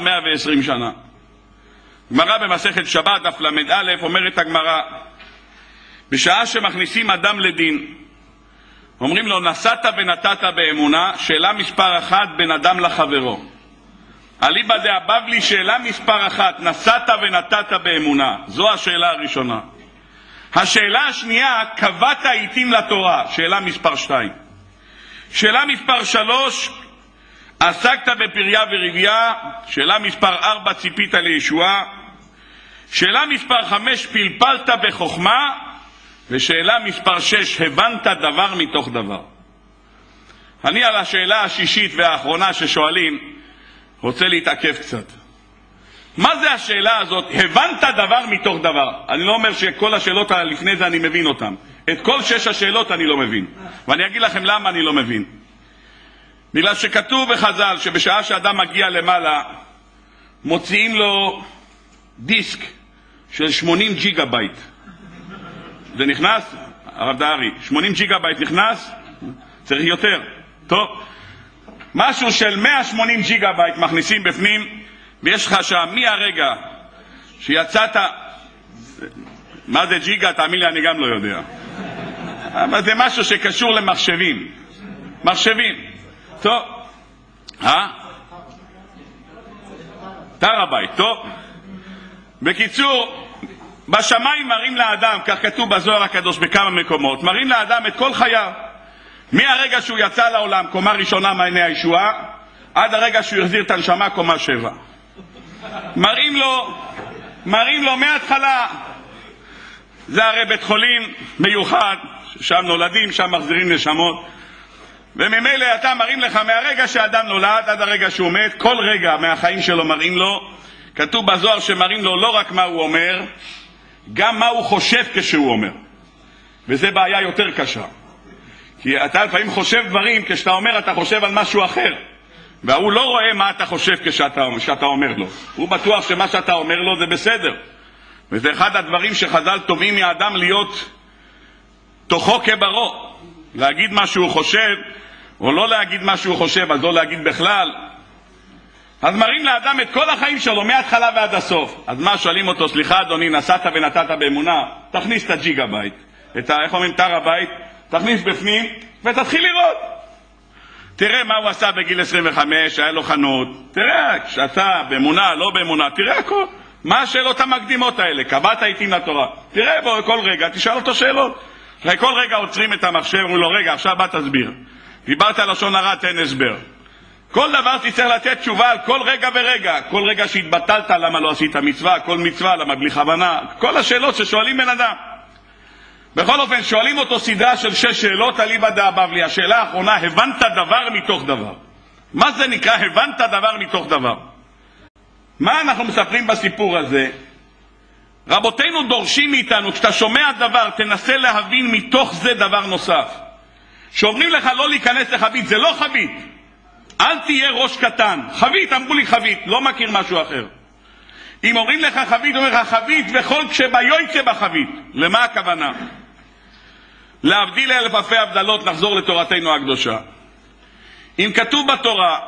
120 שנה. גמרא במסכת שבת, דף ל"א, אומרת הגמרא, בשעה שמכניסים אדם לדין, אומרים לו, נשאת ונתת באמונה, שאלה מספר 1 בין אדם לחברו. אליבא דאבבלי, שאלה מספר 1, נשאת ונתת באמונה. זו השאלה הראשונה. השאלה השנייה, קבעת עיתים לתורה, שאלה מספר 2. שאלה מספר 3, עסקת בפריה ורבייה, שאלה מספר 4, ציפית לישועה, שאלה מספר 5, פלפלת בחוכמה, ושאלה מספר 6, הבנת דבר מתוך דבר. אני על השאלה השישית והאחרונה ששואלים, רוצה להתעכב קצת. מה זה השאלה הזאת, הבנת דבר מתוך דבר? אני לא אומר שכל השאלות לפני זה אני מבין אותן. את כל 6 השאלות אני לא מבין. ואני אגיד לכם למה אני לא מבין. בגלל שכתוב בחז"ל שבשעה שאדם מגיע למעלה, מוציאים לו דיסק של 80 ג'יגה בייט. זה נכנס? הרב דהרי, 80 ג'יגה בייט נכנס? צריך יותר. טוב. משהו של 180 ג'יגה בייט מכניסים בפנים, ויש לך שם מהרגע שיצאת, מה זה ג'יגה? תאמין לי, אני גם לא יודע. אבל זה משהו שקשור למחשבים. מחשבים. טוב. טראבייט, טוב. בקיצור, בשמיים מראים לאדם, כך כתוב בזוהר הקדוש בכמה מקומות, מראים לאדם את כל חייו. מהרגע שהוא יצא לעולם, קומה ראשונה מעייני הישועה, עד הרגע שהוא החזיר את הנשמה, קומה 7. מראים לו מההתחלה. זה הרי בית חולים מיוחד, שם נולדים, שם מחזירים נשמות. וממילא אתה מראים לך מהרגע שהאדם נולד עד הרגע שהוא מת, כל רגע מהחיים שלו מראים לו. כתוב בזוהר שמראים לו לא רק מה הוא אומר, גם מה הוא חושב כשהוא אומר. וזה בעיה יותר קשה. כי אתה לפעמים חושב דברים, כשאתה אומר אתה חושב על משהו אחר. והוא לא רואה מה אתה חושב כשאתה אומר לו. הוא בטוח שמה שאתה אומר לו זה בסדר. וזה אחד הדברים שחז"ל תובעים מהאדם להיות תוכו כברו. להגיד מה שהוא חושב, או לא להגיד מה שהוא חושב, אז לא להגיד בכלל. אז מראים לאדם את כל החיים שלו, מההתחלה ועד הסוף. אז מה שואלים אותו, סליחה אדוני, נסעת ונתת באמונה, תכניס את הג'יגה בייט, איך אומרים טראבייט, תכניס בפנים ותתחיל לראות. תראה מה הוא עשה בגיל 25, היה לו חנות, תראה, כשאתה באמונה, לא באמונה, תראה הכל. מה השאלות המקדימות האלה? קבעת עיתים לתורה. תראה בו כל רגע, תשאל אותו שאלות. אחרי כל רגע עוצרים את המחשב, אומרים לו, רגע, עכשיו בא תסביר. דיברת על לשון הרע, תן הסבר. כל דבר תצטרך לתת תשובה על כל רגע ורגע. כל רגע שהתבטלת, למה לא עשית מצווה? כל מצווה, למה בלי כוונה? כל השאלות ששואלים בן אדם. בכל אופן, שואלים אותו סדרה של 6 שאלות, אליבא דאבבלי. השאלה האחרונה, הבנת דבר מתוך דבר. מה זה נקרא הבנת דבר מתוך דבר? מה אנחנו מספרים בסיפור הזה? רבותינו דורשים מאיתנו, כשאתה שומע דבר, תנסה להבין מתוך זה דבר נוסף. שאומרים לך לא להיכנס לחבית, זה לא חבית. אל תהיה ראש קטן. חבית, אמרו לי חבית, לא מכיר משהו אחר. אם אומרים לך חבית, אומר לך חבית וכל כשביוצא בחבית. למה הכוונה? להבדיל אלף אלפי הבדלות, נחזור לתורתנו הקדושה. אם כתוב בתורה,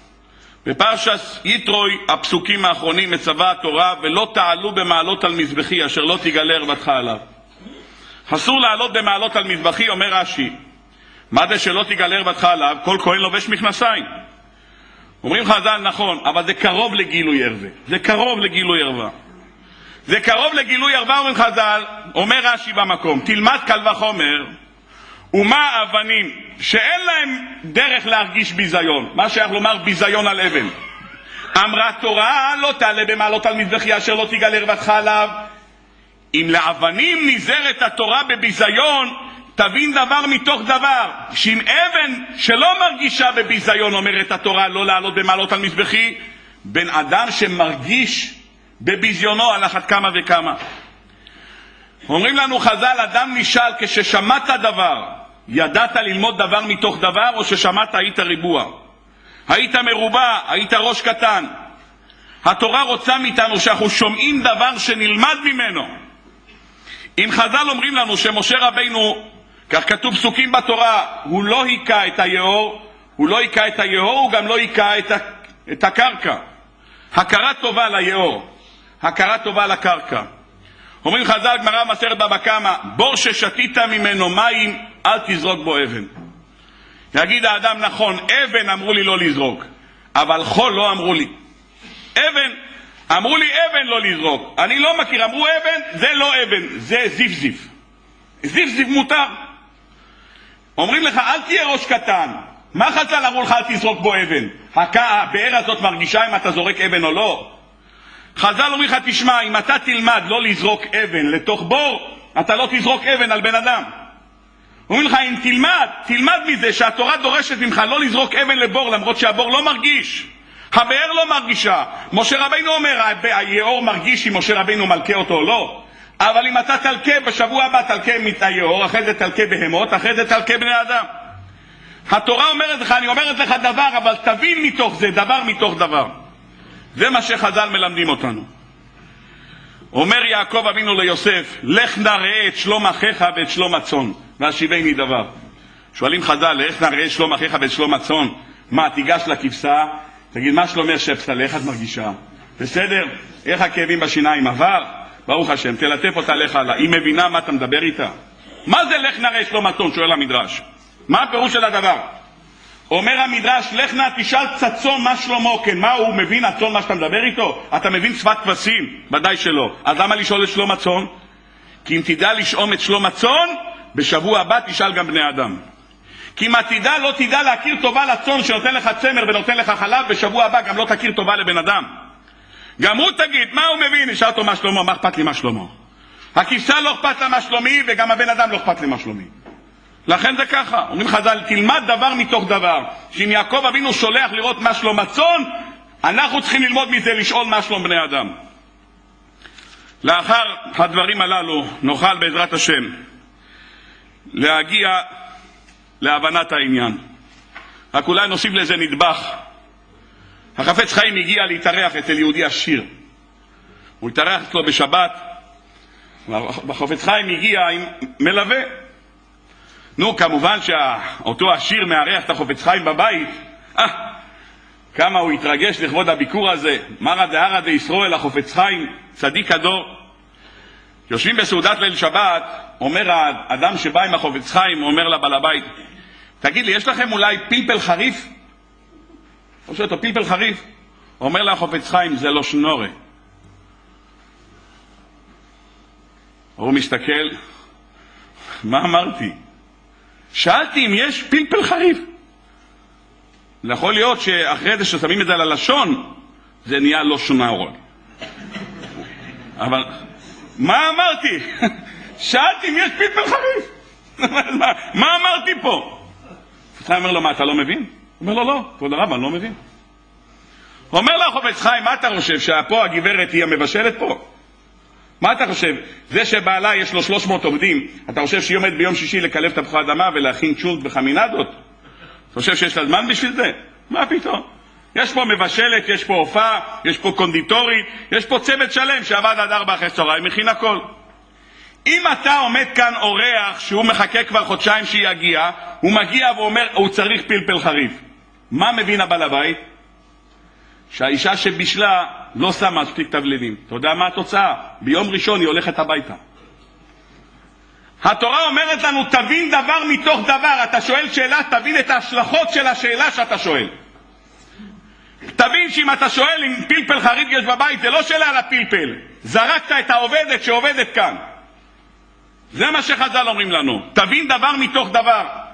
בפרשת יתרו, הפסוקים האחרונים, מצווה התורה, ולא תעלו במעלות על מזבחי, אשר לא תגלה ערוותך עליו. אסור לעלות במעלות על מזבחי, אומר רש"י. מה זה שלא תגלה ערוותך עליו? כל כהן לובש מכנסיים. אומרים חז"ל, נכון, אבל זה קרוב לגילוי ערווה. זה קרוב לגילוי ערווה. זה קרוב לגילוי ערווה, אומרים חז"ל, אומר רש"י במקום, תלמד קל וחומר, ומה האבנים שאין להם דרך להרגיש ביזיון. מה שייך לומר ביזיון על אבן? אמרה תורה, לא תעלה במעלות על מזבחי אשר לא תגלה ערוותך עליו. אם לאבנים נזהרת התורה בביזיון, תבין דבר מתוך דבר, שאם אבן שלא מרגישה בביזיון, אומרת התורה לא לעלות במעלות על מזבחי, בן אדם שמרגיש בביזיונו על אחת כמה וכמה. אומרים לנו חז"ל, אדם נשאל כששמעת דבר, ידעת ללמוד דבר מתוך דבר, או ששמעת היית ריבוע? היית מרובע, היית ראש קטן. התורה רוצה מאיתנו שאנחנו שומעים דבר שנלמד ממנו. אם חז"ל אומרים לנו שמשה רבינו, כך כתוב פסוקים בתורה, הוא לא היקע את היאור, הוא גם לא היקע את הקרקע. הכרה טובה ליאור, הכרה טובה לקרקע. אומרים חז"ל, גמרא מסכת בבא קמא, בור ששתית ממנו מים, אל תזרוק בו אבן. יגיד האדם, נכון, אבן אמרו לי לא לזרוק, אבל חול לא אמרו לי. אבן, אמרו לי אבן לא לזרוק. אני לא מכיר, אמרו אבן, זה לא אבן, זה זיף-זיף. זיף-זיף מותר. אומרים לך, אל תהיה ראש קטן. מה חז"ל אמרו לך, אל תזרוק בו אבן? הבאר הזאת מרגישה אם אתה זורק אבן או לא? חז"ל אומרים לך, תשמע, אם אתה תלמד לא לזרוק אבן לתוך בור, אתה לא תזרוק אבן על בן אדם. אומרים לך, אם תלמד מזה שהתורה דורשת ממך לא לזרוק אבן לבור, למרות שהבור לא מרגיש. הבאר לא מרגישה. משה רבינו אומר, היאור מרגיש אם משה רבינו מלכה אותו או לא. אבל אם אתה תלכה, בשבוע הבא תלכה את היאור, אחרי זה תלכה בהמות, אחרי זה תלכה בני אדם. התורה אומרת לך, אני אומרת לך דבר, אבל תבין מתוך זה, דבר מתוך דבר. זה מה שחז"ל מלמדים אותנו. אומר יעקב אבינו ליוסף, לך נא ראה את שלום אחיך ואת שלום הצאן, והשיבני דבר. שואלים חז"ל, לך נא ראה את שלום אחיך ואת שלום הצאן. מה, תיגש לכבשה, תגיד, מה שלומך שפסל, איך את מרגישה? בסדר? איך הכאבים בשיניים? עבר? ברוך השם, תלטף אותה לך עלה. היא מבינה מה אתה מדבר איתה? מה זה לך נא ראה את שלום הצאן? שואל המדרש. מה הפירוש של הדבר? אומר המדרש, לך נא תשאל צאן מה שלומו, כן, מה הוא מבין הצאן מה שאתה מדבר איתו? אתה מבין שפת כבשים? ודאי שלא. אז למה לשאול את שלום הצאן? כי אם תדע לשאום את שלום הצאן, בשבוע הבא תשאל גם בני אדם. כי אם תדע, לא תדע להכיר טובה לצאן שנותן לך צמר ונותן לך חלב, בשבוע הבא גם לא תכיר טובה לבן אדם. גם הוא תגיד, מה הוא מבין? נשאל אותו מה שלומו, מה אכפת לי מה שלומו? הכבשה לא אכפת לה מה שלומי, וגם הבן אדם לא אכפת לי מה שלומי. לכן זה ככה, אומרים חז"ל, תלמד דבר מתוך דבר, שאם יעקב אבינו שולח לראות מה שלום הצאן, אנחנו צריכים ללמוד מזה לשאול מה שלום בני אדם. לאחר הדברים הללו נוכל בעזרת השם להגיע להבנת העניין. רק אולי נוסיף לזה נדבך. החפץ חיים הגיע להתארח אצל יהודי עשיר. הוא התארח אצלו בשבת, והחפץ חיים הגיע עם מלווה. נו, כמובן שאותו עשיר מארח את החפץ חיים בבית. כמה הוא התרגש לכבוד הביקור הזה. מרא דהרא דישראל, החפץ חיים, צדיק הדור. יושבים בסעודת ליל שבת, אומר האדם שבא עם החפץ חיים, אומר לבעל הבית, תגיד לי, יש לכם אולי פלפל חריף? הוא שואל אותו, פלפל חריף? אומר לה החפץ חיים, זה לא שנורה. הוא מסתכל, מה אמרתי? שאלתי אם יש פלפל חריף. יכול להיות שאחרי זה ששמים את זה על הלשון, זה נהיה לא שנורה. אבל מה אמרתי? שאלתי אם יש פלפל חריף. מה אמרתי פה? אתה אומר לו, מה, אתה לא מבין? הוא אומר לו, לא, כבוד הרב, אני לא מבין. אומר לו החפץ חיים, מה אתה חושב, שפה הגברת היא המבשלת פה? מה אתה חושב? זה שבעלה יש לו 300 עובדים, אתה חושב שהיא עומד ביום שישי לקלף תפוחי אדמה ולהכין צ'ולט וחמינדות? אתה חושב שיש לה זמן בשביל זה? מה פתאום? יש פה מבשלת, יש פה הופעה, יש פה קונדיטורית, יש פה צוות שלם שעבד עד 4 אחרי צהריים, מכין הכל. אם אתה עומד כאן אורח שהוא מחכה כבר חודשיים שיגיע, הוא מגיע ואומר, הוא צריך פלפל חריף. מה מבין הבעל הבית? שהאישה שבישלה לא שמה מספיק תבלינים. אתה יודע מה התוצאה? ביום ראשון היא הולכת הביתה. התורה אומרת לנו, תבין דבר מתוך דבר. אתה שואל שאלה, תבין את ההשלכות של השאלה שאתה שואל. תבין שאם אתה שואל אם פלפל חריף יש בבית, זה לא שאלה על הפלפל. זרקת את העובדת שעובדת כאן. זה מה שחז"ל אומרים לנו. תבין דבר מתוך דבר.